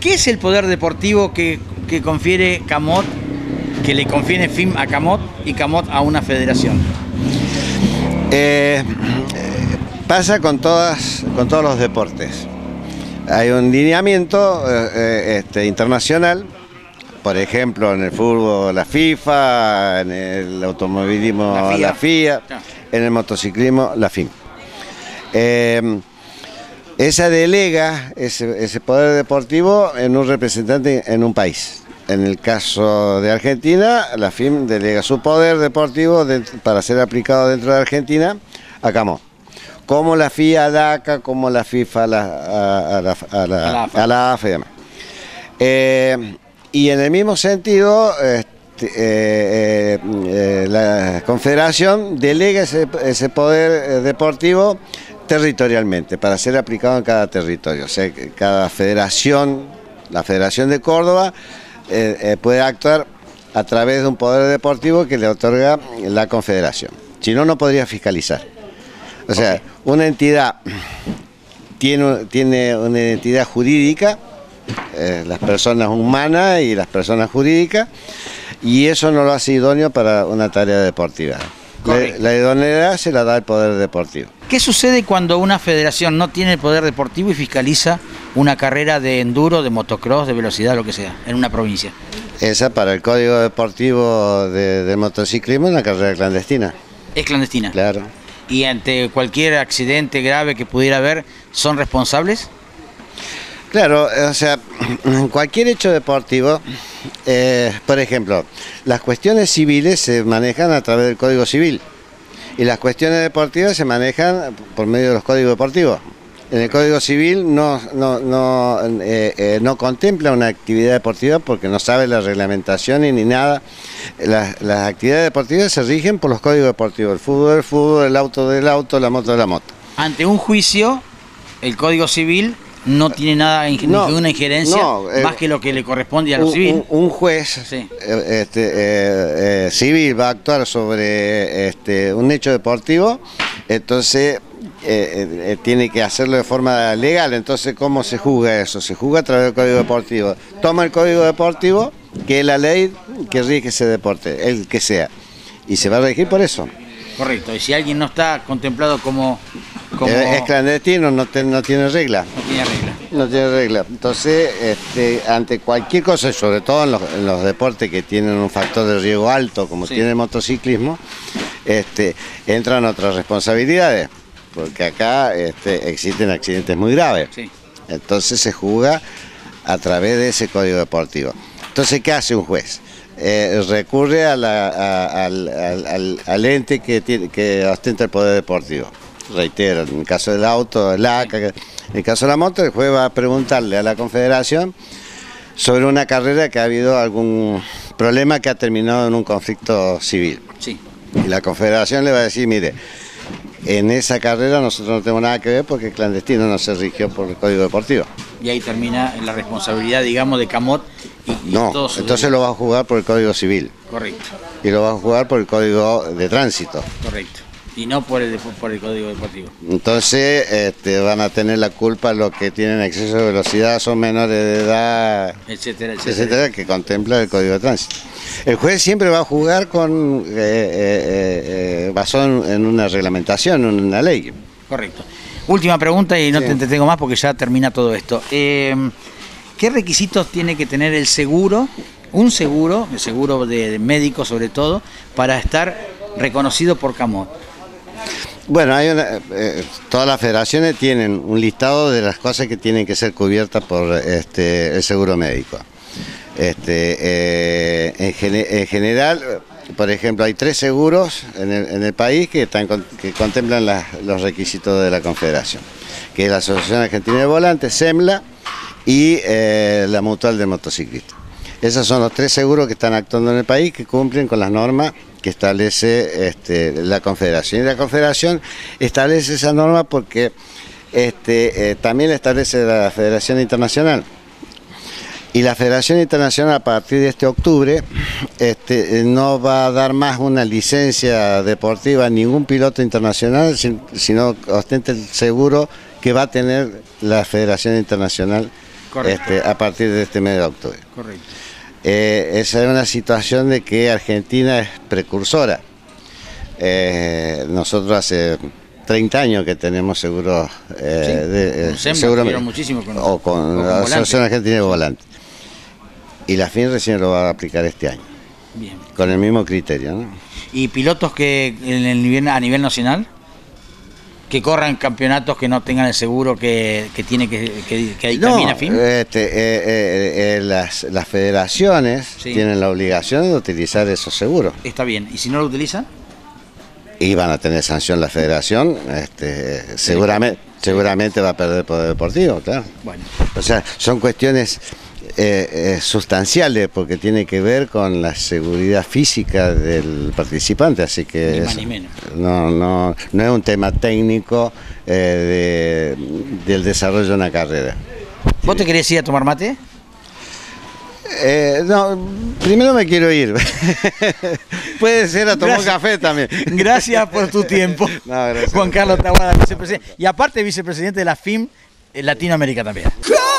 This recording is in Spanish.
¿Qué es el poder deportivo que confiere CAMOT, que le confiere FIM a CAMOT y CAMOT a una federación? Pasa con todos los deportes. Hay un lineamiento internacional, por ejemplo, en el fútbol la FIFA, en el automovilismo la FIA, en el motociclismo la FIM. Esa delega ese poder deportivo en un representante en un país. En el caso de Argentina, la FIM delega su poder deportivo para ser aplicado dentro de Argentina a CAMOT. Como la FIA a la ACA, como la FIFA a la AFA y demás. Y en el mismo sentido, la Confederación delega ese poder deportivo territorialmente, para ser aplicado en cada territorio. O sea, que cada federación, la Federación de Córdoba, puede actuar a través de un poder deportivo que le otorga la Confederación. Si no, no podría fiscalizar. O sea, una entidad tiene una identidad jurídica, las personas humanas y las personas jurídicas, y eso no lo hace idóneo para una tarea deportiva. La idoneidad se la da el poder deportivo. ¿Qué sucede cuando una federación no tiene el poder deportivo y fiscaliza una carrera de enduro, de motocross, de velocidad, lo que sea, en una provincia? Esa, para el código deportivo de motociclismo, es una carrera clandestina. ¿Es clandestina? Claro. ¿Y ante cualquier accidente grave que pudiera haber, son responsables? Claro, o sea, cualquier hecho deportivo, por ejemplo, las cuestiones civiles se manejan a través del Código Civil y las cuestiones deportivas se manejan por medio de los códigos deportivos. En el Código Civil no contempla una actividad deportiva porque no sabe la reglamentación ni nada. Las actividades deportivas se rigen por los códigos deportivos, el fútbol del fútbol, el auto del auto, la moto de la moto. Ante un juicio, el Código Civil no tiene nada, ninguna injerencia, más que lo que le corresponde a lo civil. Un juez civil va a actuar sobre un hecho deportivo, entonces tiene que hacerlo de forma legal. Entonces, ¿cómo se juzga eso? Se juzga a través del Código Deportivo. Toma el Código Deportivo, que es la ley que rige ese deporte, el que sea, y se va a regir por eso. Correcto, y si alguien no está contemplado como es clandestino, no tiene regla. No tiene regla. No tiene regla. Entonces, ante cualquier cosa, sobre todo en los deportes que tienen un factor de riesgo alto, como tiene el motociclismo, entran otras responsabilidades, porque acá existen accidentes muy graves. Sí. Entonces se juzga a través de ese código deportivo. Entonces, ¿qué hace un juez? Recurre al ente que ostenta el poder deportivo. Reitero, en el caso del auto, el ACA, en el caso de la moto, el juez va a preguntarle a la Confederación sobre una carrera que ha habido algún problema que ha terminado en un conflicto civil. Sí. Y la Confederación le va a decir, mire, en esa carrera nosotros no tenemos nada que ver porque el clandestino no se rigió por el Código Deportivo. Y ahí termina la responsabilidad, digamos, de CAMOT. No, entonces lo va a jugar por el Código Civil. Correcto. Y lo va a jugar por el Código de Tránsito. Correcto. Y no por el Código Deportivo. Entonces van a tener la culpa los que tienen exceso de velocidad, son menores de edad, etcétera, que contempla el Código de Tránsito. El juez siempre va a jugar basado en una reglamentación, en una ley. Correcto. Última pregunta y no te entretengo más porque ya termina todo esto. ¿Qué requisitos tiene que tener el seguro, el seguro de médico sobre todo, para estar reconocido por CAMOT? Bueno, todas las federaciones tienen un listado de las cosas que tienen que ser cubiertas por el seguro médico. En general, por ejemplo, hay 3 seguros en el país que contemplan los requisitos de la Confederación, que es la Asociación Argentina de Volantes, SEMLA, y la Mutual de Motociclistas. Esos son los 3 seguros que están actuando en el país, que cumplen con las normas que establece la Confederación. Y la Confederación establece esa norma porque también establece la Federación Internacional. Y la Federación Internacional, a partir de este octubre, no va a dar más una licencia deportiva a ningún piloto internacional, sino ostenta el seguro que va a tener la Federación Internacional a partir de este mes de octubre. Correcto. Esa es una situación de que Argentina es precursora. Nosotros hace 30 años que tenemos seguros muchísimo con la Asociación Argentina de Volantes. Y la FIN recién lo va a aplicar este año. Bien. Con el mismo criterio, ¿no? ¿Y pilotos que a nivel nacional? Que corran campeonatos que no tengan el seguro que tiene que dictamina FIN. Las federaciones tienen la obligación de utilizar esos seguros. Está bien. ¿Y si no lo utilizan? Y van a tener sanción la federación, seguramente va a perder poder deportivo, claro. Bueno. O sea, son cuestiones sustanciales porque tiene que ver con la seguridad física del participante, así que ni más ni menos. No es un tema técnico del desarrollo de una carrera. ¿Vos te querés ir a tomar mate? No, primero me quiero ir. Puede ser a tomar café también. Gracias por tu tiempo. No, gracias. Juan Carlos Taboada, vicepresidente. Y aparte vicepresidente de la FIM Latinoamérica también.